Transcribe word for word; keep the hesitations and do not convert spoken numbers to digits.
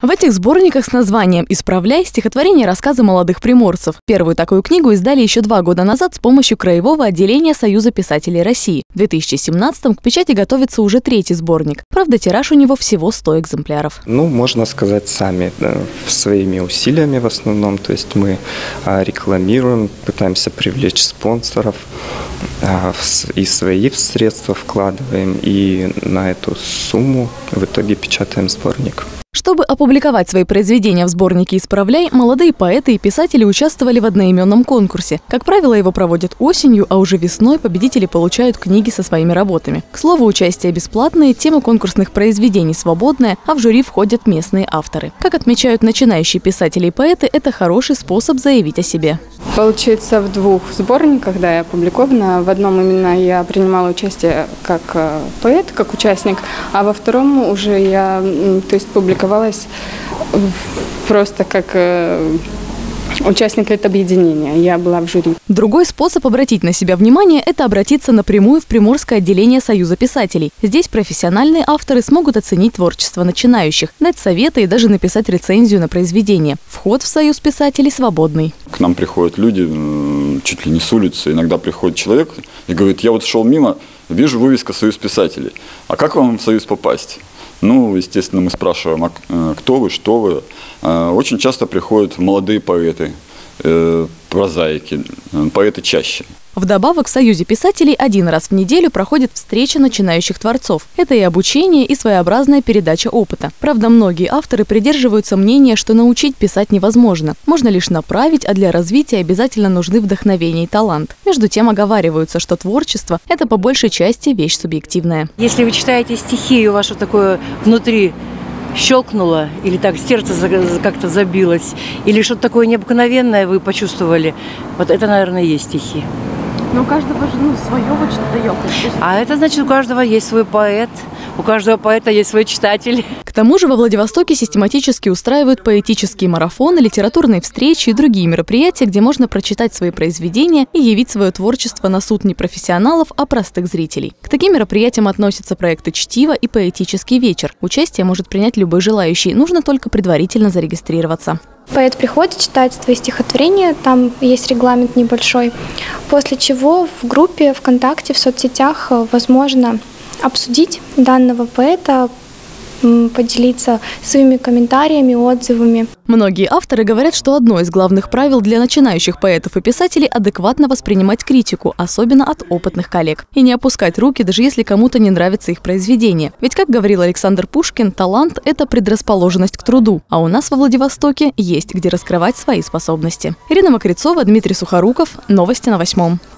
В этих сборниках с названием «Исправляй» стихотворения и рассказы молодых приморцев. Первую такую книгу издали еще два года назад с помощью краевого отделения Союза писателей России. В две тысячи семнадцатом к печати готовится уже третий сборник. Правда, тираж у него всего сто экземпляров. Ну, можно сказать, сами, да, своими усилиями в основном. То есть мы а, рекламируем, пытаемся привлечь спонсоров, а, и свои средства вкладываем, и на эту сумму в итоге печатаем сборник. Чтобы опубликовать свои произведения в сборнике «Исправляй», молодые поэты и писатели участвовали в одноименном конкурсе. Как правило, его проводят осенью, а уже весной победители получают книги со своими работами. К слову, участие бесплатное, тема конкурсных произведений свободная, а в жюри входят местные авторы. Как отмечают начинающие писатели и поэты, это хороший способ заявить о себе. Получается, в двух сборниках, да, я опубликована. В одном именно я принимала участие как поэт, как участник, а во втором уже я, то есть, публиковалась просто как участник этого объединения. Я была в жюри. Другой способ обратить на себя внимание – это обратиться напрямую в Приморское отделение Союза писателей. Здесь профессиональные авторы смогут оценить творчество начинающих, дать советы и даже написать рецензию на произведение. Вход в Союз писателей свободный. К нам приходят люди, чуть ли не с улицы. Иногда приходит человек и говорит: я вот шел мимо, вижу вывеска «Союз писателей». А как вам в Союз попасть? Ну, естественно, мы спрашиваем: а кто вы, что вы? Очень часто приходят молодые поэты, прозаики, поэты чаще. Вдобавок в Союзе писателей один раз в неделю проходит встреча начинающих творцов. Это и обучение, и своеобразная передача опыта. Правда, многие авторы придерживаются мнения, что научить писать невозможно. Можно лишь направить, а для развития обязательно нужны вдохновение и талант. Между тем оговариваются, что творчество – это по большей части вещь субъективная. Если вы читаете стихи, и у вас что такое внутри щелкнуло, или так сердце как-то забилось, или что-то такое необыкновенное вы почувствовали, вот это, наверное, и есть стихи. Но у каждого же ну, свое вот что-то ёкает. А это значит, у каждого есть свой поэт, у каждого поэта есть свой читатель. К тому же во Владивостоке систематически устраивают поэтические марафоны, литературные встречи и другие мероприятия, где можно прочитать свои произведения и явить свое творчество на суд не профессионалов, а простых зрителей. К таким мероприятиям относятся проекты «Чтиво» и «Поэтический вечер». Участие может принять любой желающий, нужно только предварительно зарегистрироваться. Поэт приходит, читает твои стихотворения, там есть регламент небольшой, после чего в группе ВКонтакте, в соцсетях возможно обсудить данного поэта, поделиться своими комментариями, отзывами. Многие авторы говорят, что одно из главных правил для начинающих поэтов и писателей – адекватно воспринимать критику, особенно от опытных коллег. И не опускать руки, даже если кому-то не нравится их произведение. Ведь, как говорил Александр Пушкин, талант – это предрасположенность к труду. А у нас во Владивостоке есть где раскрывать свои способности. Ирина Мокрицова, Дмитрий Сухоруков. Новости на восьмом.